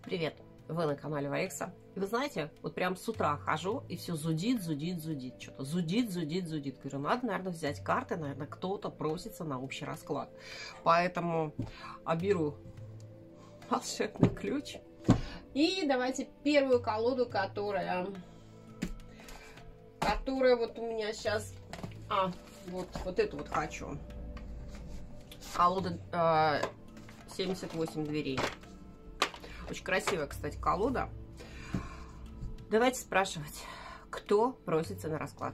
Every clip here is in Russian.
Привет, вы на канале Ваекса. И вы знаете, вот прям с утра хожу, и все зудит. Что-то зудит. Говорю, надо, наверное, взять карты, наверное, кто-то просится на общий расклад. Поэтому беру волшебный ключ. И давайте первую колоду, которая вот у меня сейчас... вот эту вот хочу. Колода 78 дверей. Очень красивая, кстати, колода. Давайте спрашивать, кто просится на расклад.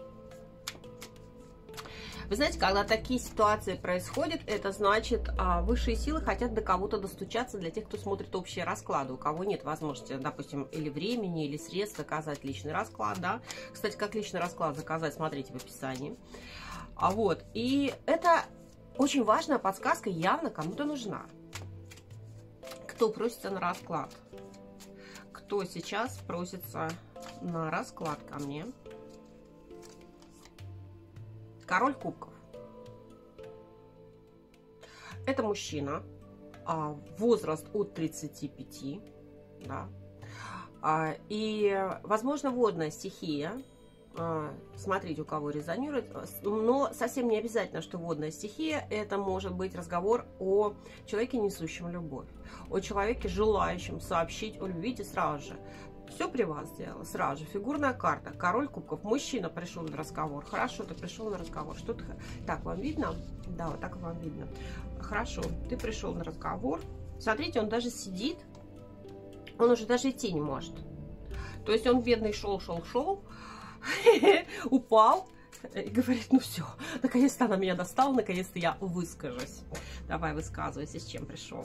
Вы знаете, когда такие ситуации происходят, это значит, высшие силы хотят до кого-то достучаться для тех, кто смотрит общие расклады, у кого нет возможности, допустим, или времени, или средств заказать личный расклад, да. Кстати, как личный расклад заказать, смотрите в описании. И это очень важная подсказка, явно кому-то нужна. Кто просится на расклад? Кто сейчас просится на расклад ко мне? Король кубков. Это мужчина, возраст от 35, да. И, возможно, водная стихия. Смотрите, у кого резонирует. Но совсем не обязательно, что водная стихия. Это может быть разговор о человеке, несущем любовь. О человеке, желающем сообщить о любви. Видите, сразу же. Все при вас сделала. Сразу же. Фигурная карта. Король кубков. Мужчина пришел на разговор. Хорошо, ты пришел на разговор. Что ты... Так, вам видно? Да, вот так вам видно. Хорошо, ты пришел на разговор. Смотрите, он даже сидит. Он уже даже идти не может. То есть он, бедный, шел. Упал и говорит, ну все, наконец-то она меня достала, наконец-то я выскажусь. Давай, высказывайся, с чем пришел.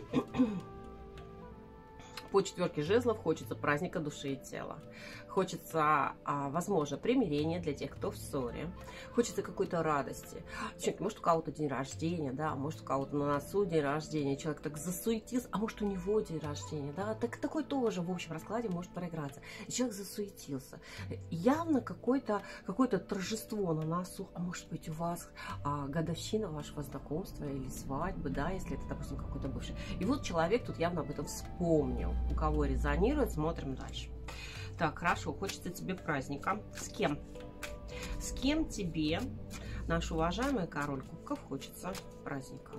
По четверке жезлов хочется праздника души и тела. Хочется, возможно, примирения для тех, кто в ссоре. Хочется какой-то радости. Может, у кого-то день рождения, да, может, у кого-то на носу день рождения. Человек так засуетился, а может, у него день рождения, да. Такой тоже в общем раскладе может проиграться. И человек засуетился. Явно какое-то торжество на носу. А может быть, у вас годовщина вашего знакомства или свадьбы, да, если это, допустим, какой-то бывший. И вот человек тут явно об этом вспомнил. У кого резонирует, смотрим дальше. Так, хорошо, хочется тебе праздника. С кем? С кем тебе, наш уважаемый король кубков, хочется праздника?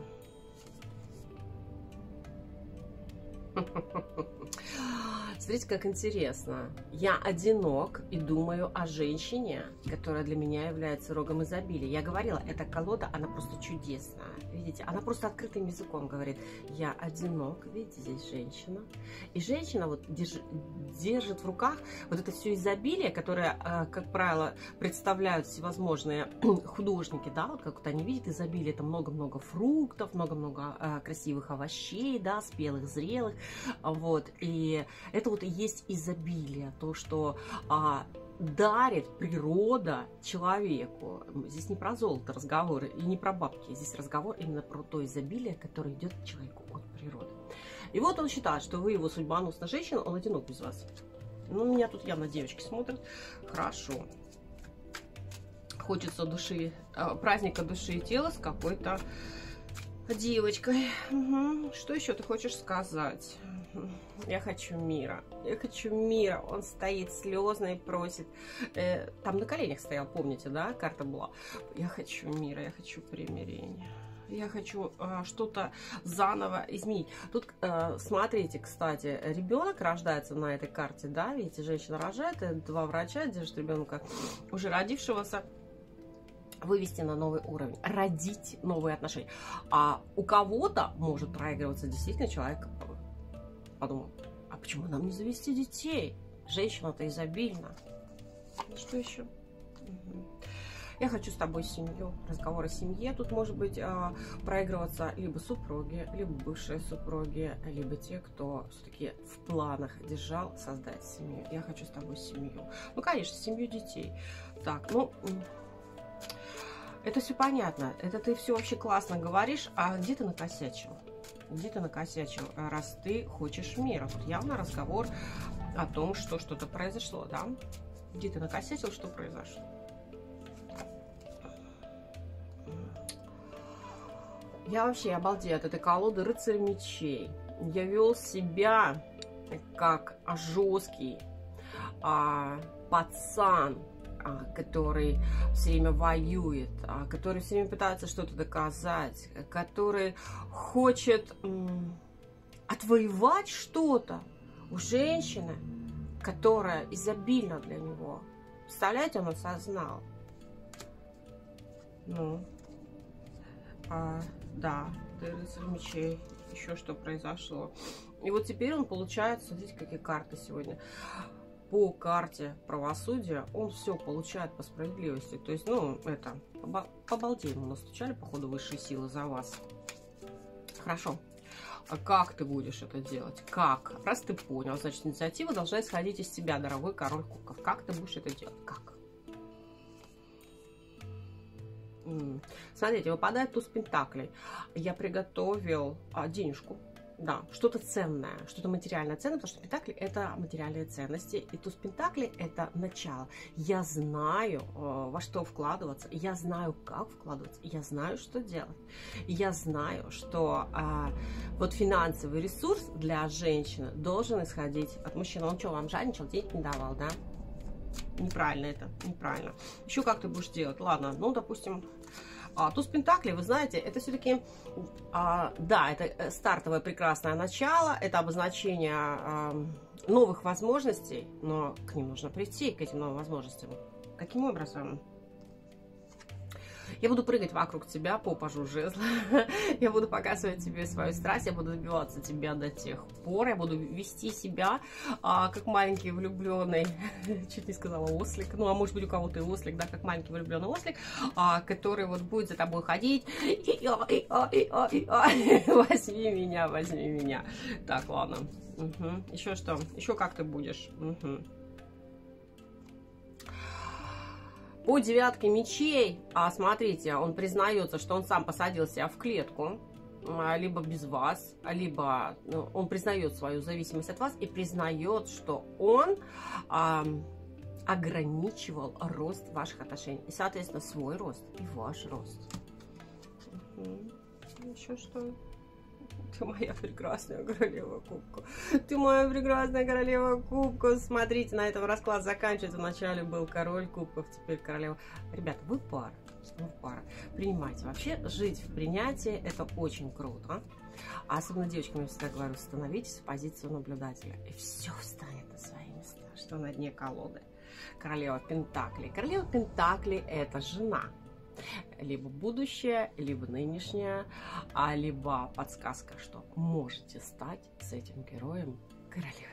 Смотрите, как интересно. Я одинок и думаю о женщине, которая для меня является рогом изобилия. Я говорила, эта колода, она просто чудесная. Видите, она просто открытым языком говорит. Я одинок, видите, здесь женщина. И женщина вот держит в руках вот это все изобилие, которое, как правило, представляют всевозможные художники, да, вот как вот они видят изобилие, это много-много фруктов, много-много красивых овощей, да, спелых, зрелых, вот, и это вот и есть изобилие, то, что дарит природа человеку. Здесь не про золото разговор и не про бабки, здесь разговор именно про то изобилие, которое идет человеку от природы. И вот он считает, что вы его судьбоносная женщина, он одинок без вас. Ну, меня тут явно девочки смотрят. Хорошо. Хочется души, праздника души и тела с какой-то девочкой. Угу. Что еще ты хочешь сказать? Я хочу мира. Я хочу мира. Он стоит слезно и просит. Там на коленях стоял, помните, да? Карта была. Я хочу мира, я хочу примирения. Я хочу что-то заново изменить. Тут, смотрите, кстати, ребенок рождается на этой карте, да? Видите, женщина рожает, и два врача держат ребенка, уже родившегося, вывести на новый уровень, родить новые отношения. А у кого-то может проигрываться действительно человек подумал, а почему нам не завести детей? Женщина-то изобильна. Что еще? Я хочу с тобой семью. Разговор о семье. Тут может быть проигрываться либо супруги, либо бывшие супруги, либо те, кто все-таки в планах держал создать семью. Я хочу с тобой семью. Ну, конечно, семью детей. Так, ну... Это все понятно. Это ты все вообще классно говоришь. А где ты накосячил? Где ты накосячил, раз ты хочешь мира? Тут явно разговор о том, что что-то произошло, да? Где ты накосячил, что произошло? Я вообще обалдею от этой колоды рыцарь мечей. Я вел себя как жесткий пацан, который все время воюет, который все время пытается что-то доказать, который хочет отвоевать что-то у женщины, которая изобильна для него. Представляете, он осознал. Ну, да, ты рыцарь мечей. Еще что произошло. И вот теперь он получает, смотрите, какие карты сегодня. По карте правосудия он все получает по справедливости. То есть, ну, это, по балде ему настучали, походу, высшие силы за вас. Хорошо. А как ты будешь это делать? Как? Раз ты понял, значит, инициатива должна исходить из тебя, дорогой король кубков. Как ты будешь это делать? Как? Смотрите, выпадает туз пентаклей. Я приготовил денежку. Да, что-то ценное, что-то материальное ценное, потому что пентакли — это материальные ценности, и туз пентаклей — это начало. Я знаю, во что вкладываться, я знаю, как вкладываться, я знаю, что делать. Я знаю, что вот финансовый ресурс для женщины должен исходить от мужчины. Он что, вам жадничал, денег не давал, да? Неправильно это, неправильно. Еще как ты будешь делать? Ладно, ну, допустим... туз пентаклей, вы знаете, это все-таки, да, это стартовое прекрасное начало, это обозначение новых возможностей, но к ним нужно прийти, к этим новым возможностям. Каким образом? Я буду прыгать вокруг тебя, попажу жезла, я буду показывать тебе свою страсть, я буду добиваться тебя до тех пор, я буду вести себя как маленький влюбленный, чуть не сказала ослик, ну а может быть у кого-то и ослик, да, как маленький влюбленный ослик, который вот будет за тобой ходить, возьми меня. Так, ладно. Еще что? Еще как ты будешь? По девятке мечей, смотрите, он признается, что он сам посадил себя в клетку, либо без вас, либо он признает свою зависимость от вас и признает, что он ограничивал рост ваших отношений. И, соответственно, свой рост и ваш рост. Еще что? Ты моя прекрасная королева кубка. Ты моя прекрасная королева кубка. Смотрите, на этом расклад заканчивается. Вначале был король кубков, теперь королева. Ребята, вы пара. Вы пара. Принимайте. Вообще, жить в принятии — это очень круто. А особенно девочкам я всегда говорю, становитесь в позицию наблюдателя. И все встанет на свои места. Что на дне колоды? Королева пентаклей. Королева пентаклей — это жена. Либо будущее, либо нынешнее, либо подсказка, что можете стать с этим героем королевой.